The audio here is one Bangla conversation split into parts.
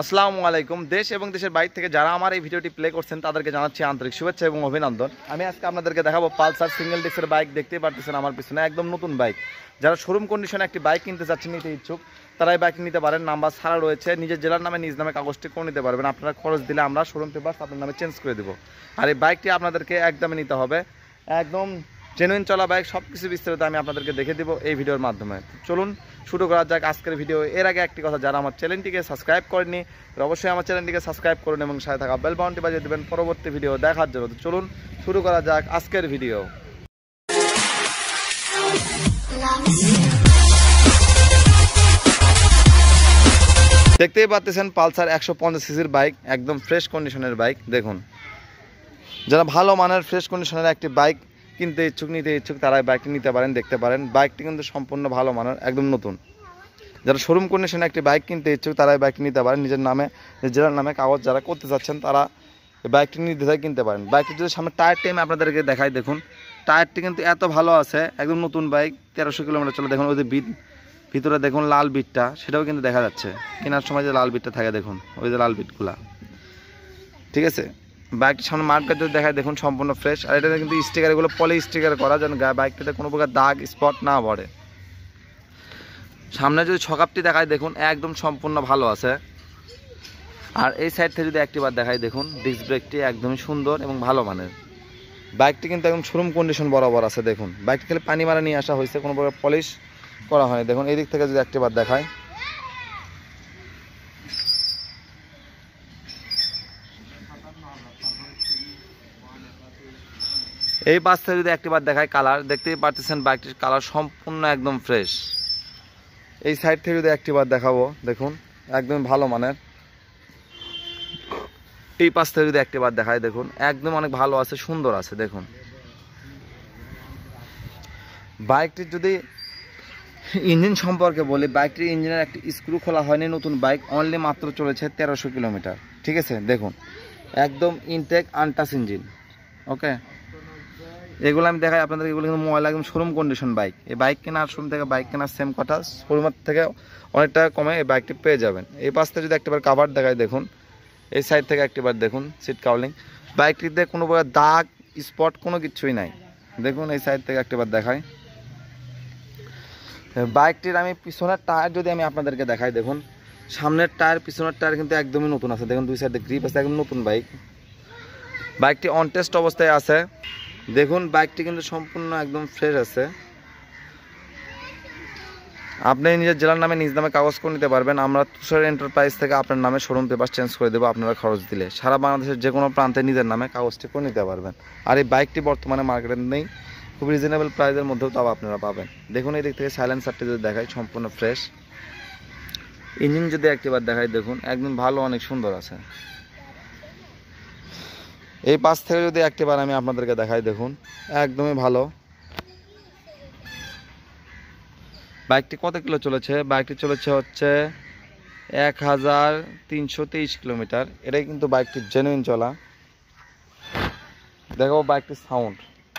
আসসালামু আলাইকুম। দেশ এবং দেশের বাইরে থেকে যারা আমার এই ভিডিওটি প্লে করছেন তাদেরকে জানাচ্ছি আন্তরিক শুভেচ্ছা এবং অভিনন্দন। আমি আজকে আপনাদেরকে দেখাবো পালসার সিঙ্গেল ডিস্কের বাইক। দেখতেই পারতেছেন আমার পিছনে একদম নতুন বাইক। যারা শোরুম কন্ডিশনে একটি বাইক কিনতে চাচ্ছেন, নিতে ইচ্ছুক, তারা এই বাইক নিতে পারেন। নাম্বার ছাড়া রয়েছে, নিজের জেলার নামে নিজ নামে কাগজটি করে নিতে পারবেন। আপনারা খরচ দিলে আমরা শোরুম পেপারস আপনার নামে চেঞ্জ করে দেবো। আর এই বাইকটি আপনাদেরকে একদমই নিতে হবে, একদম জেনুইন চলা বাইক। সব কিছু বিস্তারিত আমি আপনাদেরকে দেখে দেবো এই ভিডিওর মাধ্যমে। চলুন শুরু করা যাক আজকের ভিডিও। এর আগে একটি কথা, যারা আমার চ্যানেলটিকে সাবস্ক্রাইব করেননি অবশ্যই আমার চ্যানেলটিকে সাবস্ক্রাইব করুন এবং সাথে থাকা বেল বাটনটি বাজিয়ে দেবেন পরবর্তী ভিডিও দেখার জন্য। চলুন শুরু করা যাক আজকের ভিডিও। দেখতেই পাচ্ছেন পালসার 150 সিসির বাইক, একদম ফ্রেশ কন্ডিশনের বাইক। দেখুন, যারা ভালো মানের ফ্রেশ কন্ডিশনের একটি বাইক কিনতে ইচ্ছুক, নিতে ইচ্ছুক, তারা বাইকটি নিতে পারেন, দেখতে পারেন। বাইকটি কিন্তু সম্পূর্ণ ভালো মানের, একদম নতুন। যারা শোরুম কন্ডিশনে একটি বাইক কিনতে ইচ্ছুক, তারা এই বাইকটি নিতে পারেন। নিজের নামে, জেলার নামে কাগজ যারা করতে চাচ্ছেন, তারা এই বাইকটি নির্দ্বিধায় কিনতে পারেন। বাইকটি যদি সামনে টায়ার টাইম আপনাদেরকে দেখাই, দেখুন টায়ারটি কিন্তু এত ভালো আছে, একদম নতুন বাইক। 1300 কিলোমিটার চলে। দেখুন ওই যে ভিতরে দেখুন লাল বিটটা, সেটাও কিন্তু দেখা যাচ্ছে। কেনার সময় যে লাল বিটটা থাকে, দেখুন ওই যে লাল বিটগুলা, ঠিক আছে। বাইকটির সামনে মার্কেট যদি দেখায়, দেখুন সম্পূর্ণ ফ্রেশ। আর এটাতে কিন্তু স্টিকার, এগুলো পলি স্টিকার করা, যেন বাইকটাতে কোনো প্রকার দাগ স্পট না পড়ে। সামনে যদি ছকাপটি দেখায়, দেখুন একদম সম্পূর্ণ ভালো আছে। আর এই সাইড থেকে যদি একটিবার দেখায়, দেখুন ডিস্ক ব্রেকটি একদমই সুন্দর এবং ভালো মানের। বাইকটি কিন্তু একদম শোরুম কন্ডিশন বরাবর আছে। দেখুন বাইকটি খালি পানি মারা নিয়ে আসা হয়েছে, কোনো প্রকার পলিশ করা হয়নি। দেখুন এই দিক থেকে যদি একটিবার দেখায়, এই পাশ থেকে যদি একটিবার দেখায়, কালার দেখতেই পারতেছেন বাইকটির কালার সম্পূর্ণ একদম ফ্রেশ। এই সাইড থেকে যদি একটিবার দেখাবো, দেখুন একদম ভালো মানের। এই পাশ থেকে যদি একটিবার দেখায়, দেখুন একদম অনেক ভালো আছে, সুন্দর আছে। দেখুন বাইকটির যদি ইঞ্জিন সম্পর্কে বলি, বাইকটির ইঞ্জিনের একটি স্ক্রু খোলা হয়নি, নতুন বাইক, অনলি মাত্র চলেছে 1300 কিলোমিটার, ঠিক আছে। দেখুন একদম ইনটেক আনটাচ ইঞ্জিন, ওকে। এগুলো আমি দেখাই আপনাদের, এগুলো কিন্তু ময়লা, একদম শোরুম কন্ডিশন বাইক। এই বাইক কেনার শোরুম থেকে বাইক কেনার সেম কথা, শোরুমের থেকে অনেক টাকা কমে এই বাইকটি পেয়ে যাবেন। এই পাশ থেকে যদি একটিবার কাভার দেখায়, দেখুন এই সাইড থেকে একটিবার দেখুন সিট কাউলিং। বাইকটিতে কোনো প্রকার দাগ স্পট কোনো কিছুই নাই। দেখুন এই সাইড থেকে একটিবার দেখায়। বাইকটির আমি পিছনের টায়ার যদি আমি আপনাদেরকে দেখাই, দেখুন সামনের টায়ার পিছনের টায়ার কিন্তু একদমই নতুন আছে। দেখুন দুই সাইডে গ্রিপ আছে, একদম নতুন বাইক। বাইকটি অন টেস্ট অবস্থায় আছে। দেখুন বাইকটি কিন্তু সম্পূর্ণ একদম ফ্রেশ আছে। আপনি নিজের জেলার নামে নিজ নামে কাগজ করে নিতে পারবেন। আমরা তুষার এন্টারপ্রাইজ থেকে আপনার নামে শোরুম পেপার চেঞ্জ করে দেবো, আপনারা খরচ দিলে। সারা বাংলাদেশের যে কোনো প্রান্তে নিজের নামে কাগজটি করে নিতে পারবেন। আর এই বাইকটি বর্তমানে মার্কেটে নেই, খুব রিজনেবল প্রাইসের মধ্যেও তাও আপনারা পাবেন। দেখুন এই দিক থেকে সাইলেন্সারটি যদি দেখায়, সম্পূর্ণ ফ্রেশ। ইঞ্জিন যদি একটিবার দেখায়, দেখুন একদম ভালো, অনেক সুন্দর আছে। এই পাশ থেকে যদি একটিবার আমি আপনাদেরকে দেখাই, দেখুন একদমই ভালো। বাইকটি কত কিলো চলেছে? বাইকটি চলেছে হচ্ছে 1323 কিলোমিটার। এটাই কিন্তু বাইকটির জেনুইন চলা। দেখো বাইকটির সাউন্ড,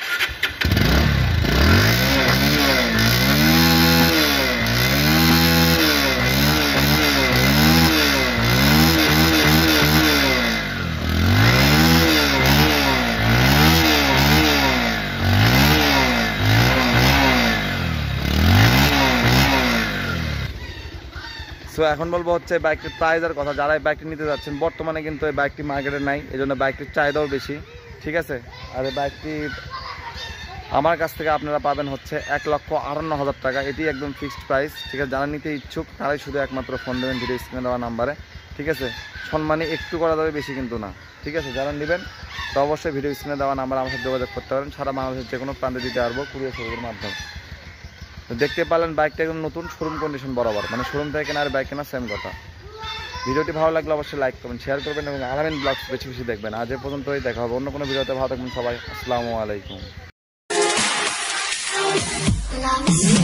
সো এখন বলবো হচ্ছে বাইকটির প্রাইসের কথা। যারা এই বাইকটি নিতে যাচ্ছেন, বর্তমানে কিন্তু এই বাইকটি মার্কেটে নাই, এই জন্য বাইকটির চাহিদাও বেশি, ঠিক আছে। আর এই বাইকটি আমার কাছ থেকে আপনারা পাবেন হচ্ছে 1,58,000 টাকা। এটি একদম ফিক্সড প্রাইস, ঠিক আছে। যারা নিতে ইচ্ছুক তারাই শুধু একমাত্র ফোন দেবেন ভিডিও স্ক্রিনে দেওয়া নাম্বারে, ঠিক আছে। সম্মানী একটু করা যাবে, বেশি কিন্তু না, ঠিক আছে। যারা নেবেন তো অবশ্যই ভিডিও স্ক্রিনে দেওয়া নাম্বার আমার সাথে যোগাযোগ করতে পারেন। সারা বাংলাদেশের যে কোনো প্রান্তে দিতে পারবো কুরিয়ার সার্ভিসের মাধ্যমে। দেখতে পারলেন বাইকটা একদম নতুন, শোরুম কন্ডিশন বরাবর, মানে শোরুম থেকে কেনা আর বাইক কেনা সেম কথা। ভিডিওটি ভালো লাগলে অবশ্যই লাইক করবেন, শেয়ার করবেন এবং আলামিন ব্লগস বেশি বেশি দেখবেন। আজ এ পর্যন্তই, দেখা হবে অন্য কোনো ভিডিওতে। ভালো থাকবেন সবাই, আসসালামু আলাইকুম।